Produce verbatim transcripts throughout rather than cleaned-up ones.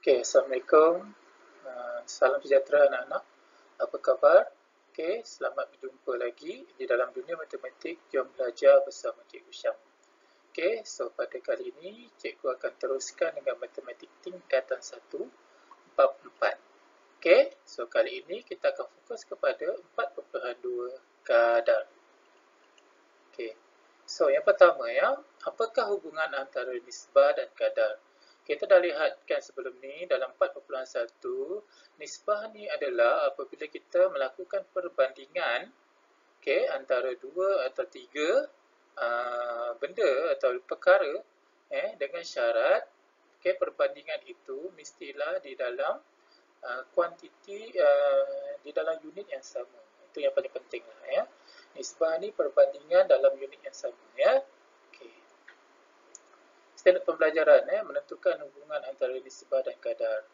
Okey, Assalamualaikum. Uh, salam sejahtera anak-anak. Apa khabar? Okey, selamat berjumpa lagi di dalam dunia matematik. Jom belajar bersama Cikgu Syam. Okey, so pada kali ini Cikgu akan teruskan dengan matematik tingkatan satu, bab empat. Okey, so kali ini kita akan fokus kepada empat perpuluhan dua kadar. Okey, so yang pertama ya, apakah hubungan antara nisbah dan kadar? Kita dah lihatkan sebelum ni dalam empat perpuluhan satu, nisbah ni adalah apabila kita melakukan perbandingan okay, antara dua atau tiga uh, benda atau perkara eh, dengan syarat okay, perbandingan itu mestilah di dalam uh, kuantiti uh, di dalam unit yang sama. Itu yang paling penting lah ya. Nisbah ni perbandingan dalam unit yang sama ya. Standard pembelajaran eh, menentukan hubungan antara nisbah dan kadar.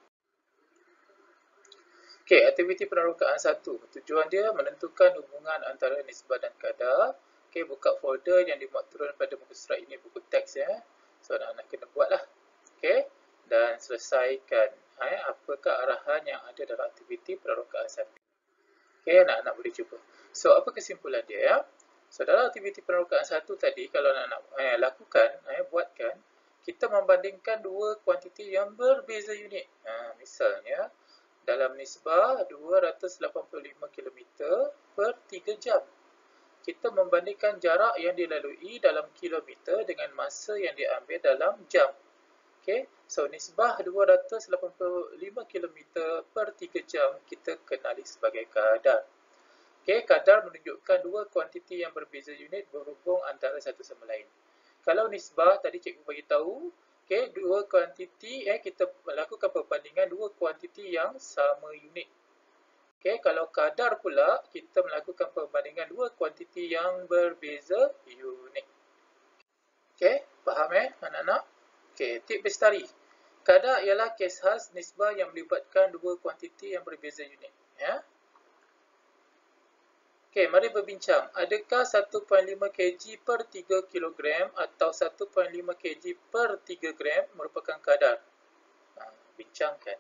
Okey, aktiviti penerokaan satu. Tujuan dia menentukan hubungan antara nisbah dan kadar. Okey, buka folder yang dimuat turun pada muka surat ini, buku teks ya. So anak-anak kena buatlah. Okey, dan selesaikan eh, apakah arahan yang ada dalam aktiviti penerokaan satu. Okey, anak-anak boleh cuba. So apa kesimpulan dia ya? So dalam aktiviti penerokaan satu tadi, kalau anak-anak eh, lakukan, eh, buatkan, kita membandingkan dua kuantiti yang berbeza unit. Ha, misalnya, dalam nisbah dua ratus lapan puluh lima kilometer per tiga jam. Kita membandingkan jarak yang dilalui dalam kilometer dengan masa yang diambil dalam jam. Okay? So, nisbah dua ratus lapan puluh lima kilometer per tiga jam kita kenali sebagai kadar. Okay? Kadar menunjukkan dua kuantiti yang berbeza unit berhubung antara satu sama lain. Kalau nisbah, tadi cikgu bagi tahu, okay, dua kuantiti, eh, kita melakukan perbandingan dua kuantiti yang sama unit. Okay, kalau kadar pula, kita melakukan perbandingan dua kuantiti yang berbeza unit. Okay, faham eh, anak-anak? Okay, tip bestari. Kadar ialah kes khas nisbah yang melibatkan dua kuantiti yang berbeza unit. Ya. Okey, mari berbincang. Adakah satu perpuluhan lima kilogram per tiga kilogram atau satu perpuluhan lima kilogram per tiga gram merupakan kadar? Ha, bincangkan.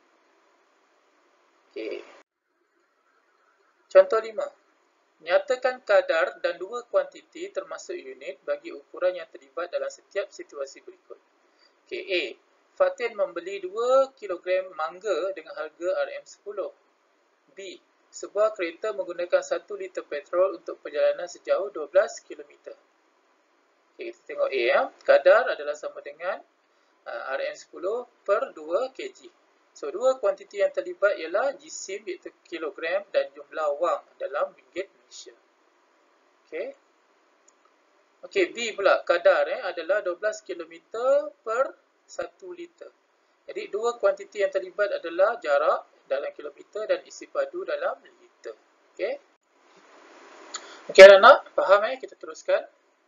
Okey. Contoh lima. Nyatakan kadar dan dua kuantiti termasuk unit bagi ukuran yang terlibat dalam setiap situasi berikut. Okey, A. Fatin membeli dua kilogram mangga dengan harga R M sepuluh. B. Sebuah kereta menggunakan satu liter petrol untuk perjalanan sejauh dua belas kilometer. Okay, kita tengok A ya. Kadar adalah sama dengan uh, R M sepuluh per dua kilogram. So, dua kuantiti yang terlibat ialah jisim iaitu kilogram dan jumlah wang dalam ringgit Malaysia. Okay. Okay, B pula. Kadar eh, adalah dua belas kilometer per satu liter. Jadi, dua kuantiti yang terlibat adalah jarak dalam kilometer dan isi padu dalam liter. Okey. Okey anak-anak, faham eh? Kita teruskan.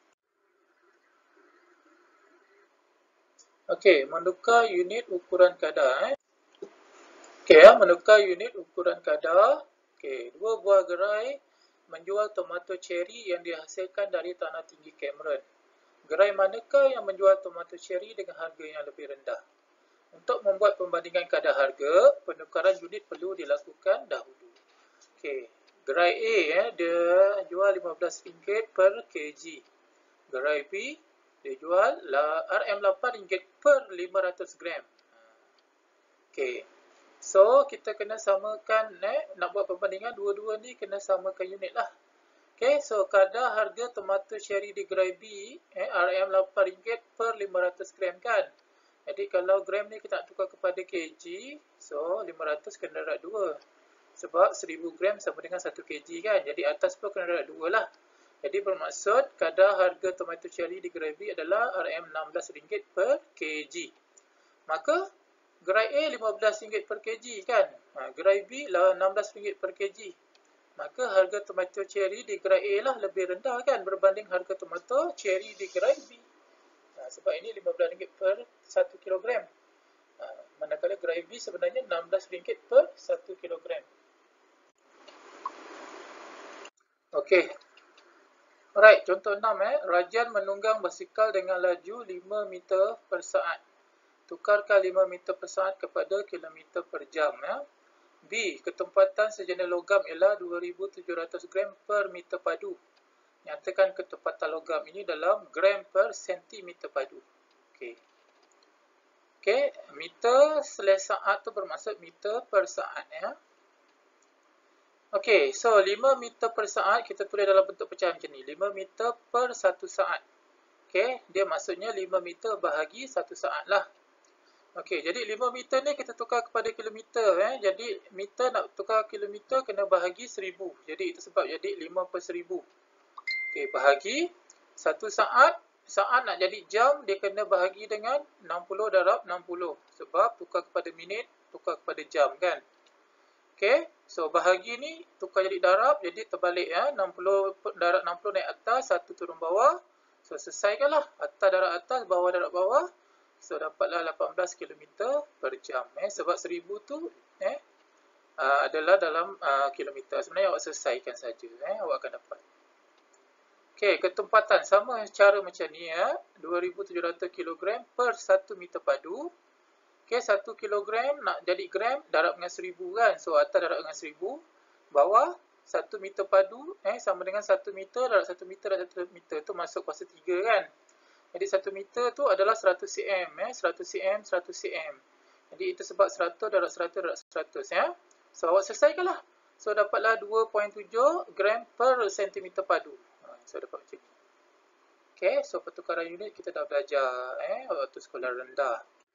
Okey, menukar unit ukuran kadar eh. Okey ya, menukar unit ukuran kadar. Okey, dua buah gerai menjual tomato cherry yang dihasilkan dari tanah tinggi Cameron. Gerai manakah yang menjual tomato cherry dengan harga yang lebih rendah? Untuk membuat pembandingan kadar harga, penukaran unit perlu dilakukan dahulu. Okey, gerai A eh, dia jual lima belas ringgit per kilogram. Gerai B dia jual R M lapan ringgit per lima ratus gram. Okey. So, kita kena samakan eh, nak buat perbandingan dua-dua ni kena samakan unit lah. Okey, so kadar harga tomato cherry di gerai B eh, R M lapan ringgit per lima ratus gram kan? Jadi kalau gram ni kita nak tukar kepada kg, so lima ratus kena darab dua. Sebab seribu gram sama dengan satu kilogram kan. Jadi atas pun kena darab dua lah. Jadi bermaksud kadar harga tomato cherry di gerai B adalah R M enam belas ringgit per kilogram. Maka gerai A lima belas ringgit per kilogram kan. Ha, gerai B lah enam belas ringgit per kilogram. Maka harga tomato cherry di gerai A lah lebih rendah kan berbanding harga tomato cherry di gerai B. Sebab ini lima belas ringgit per satu kilogram. Ha, manakala gerai B sebenarnya enam belas ringgit per satu kilogram. Okey. Alright, contoh enam eh. Rajan menunggang basikal dengan laju lima meter per saat. tukarkan lima meter per saat kepada kilometer per jam. Ya. B. Ketempatan sejenis logam ialah dua ribu tujuh ratus gram per meter padu. Nyatakan ketempatan logam ini dalam gram per sentimeter padu. Okey. Okey, meter slash saat tu bermaksud meter per saat. Ya. Okey, so lima meter per saat kita tulis dalam bentuk pecahan macam ni. lima meter per satu saat. Okey, dia maksudnya lima meter bahagi satu saat lah. Okey, jadi lima meter ni kita tukar kepada kilometer. Eh. Jadi meter nak tukar kilometer kena bahagi seribu. Jadi itu sebab jadi lima per seribu. Okey, bahagi satu saat. Saat nak jadi jam, dia kena bahagi dengan enam puluh darab enam puluh. Sebab tukar kepada minit, tukar kepada jam kan. Okey, so bahagi ni tukar jadi darab, jadi terbalik ya. enam puluh darab enam puluh naik atas, satu turun bawah. So, selesaikanlah. Atas darab atas, bawah darab bawah. So, dapatlah lapan belas kilometer per jam. Eh. Sebab seribu tu eh, uh, adalah dalam uh, kilometer. Sebenarnya awak selesaikan saja. Eh. Awak akan dapat. Okey, ketempatan. Sama cara macam ni ya. dua ribu tujuh ratus kilogram per satu meter padu. Okey, satu kilogram nak jadi gram, darab dengan seribu kan. So, atas darab dengan seribu. Bawah. satu meter padu eh, sama dengan satu meter darab satu meter darab satu meter tu masuk kuasa tiga kan. Jadi satu meter tu adalah seratus sentimeter eh, seratus sentimeter seratus sentimeter. Jadi itu sebab seratus darab seratus darab seratus ya. So awak selesaikanlah. So dapatlah dua perpuluhan tujuh gram per sentimeter padu. So dapat macam ni. Okey, so pertukaran unit kita dah belajar eh waktu sekolah rendah.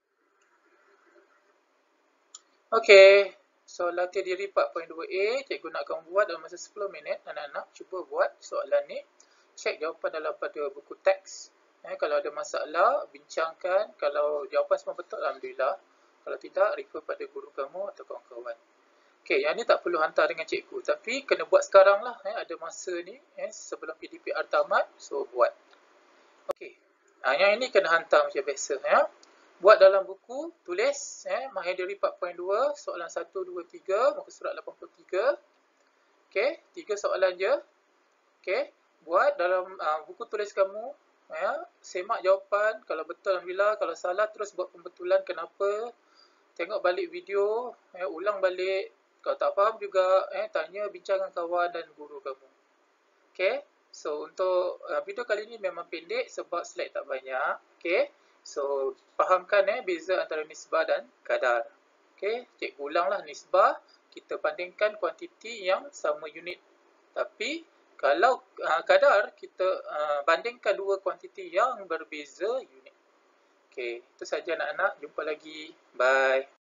Okey. So, latih diri empat titik dua A, cikgu nak kamu buat dalam masa sepuluh minit. Anak-anak cuba buat soalan ni. Cek jawapan dalam pada buku teks. Eh, kalau ada masalah, bincangkan. Kalau jawapan semua betul, Alhamdulillah. Kalau tidak, refer pada guru kamu atau kawan-kawan. Okey, yang ni tak perlu hantar dengan cikgu. Tapi, kena buat sekarang lah. Eh, ada masa ni eh, sebelum P D P R tamat. So, buat. Okey. Ha, yang ini kena hantar macam biasa. Ya. Buat dalam buku, tulis eh, Mahir Diri empat titik dua, soalan satu, dua, tiga, muka surat lapan puluh tiga. Okey, tiga soalan je. Okey, buat dalam uh, buku tulis kamu, ya, semak jawapan, kalau betul Alhamdulillah, kalau salah terus buat pembetulan kenapa. Tengok balik video, eh, ulang balik. Kalau tak faham juga, eh, tanya bincang dengan kawan dan guru kamu. Okey, so untuk uh, video kali ini memang pendek sebab slide tak banyak. Okey. So, fahamkan eh, beza antara nisbah dan kadar. Okey, cikgu ulanglah nisbah. Kita bandingkan kuantiti yang sama unit. Tapi, kalau uh, kadar, kita uh, bandingkan dua kuantiti yang berbeza unit. Okey, itu saja anak-anak. Jumpa lagi. Bye.